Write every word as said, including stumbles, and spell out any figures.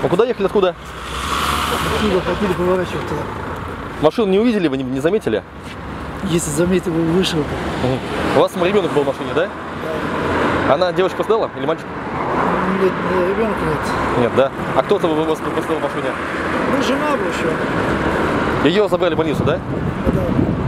А куда ехали, откуда? Оттуда хотели поворачивать туда. Машину не увидели, вы не, не заметили? Если заметил, вышел. Угу. У вас ребенок был в машине, да? Да. Она девочка пострадала или мальчик? Нет, ребенка нет. Нет, да? А кто-то у вас пострадал в машине? Ну, жена была еще. Ее забрали в больницу, да? Да.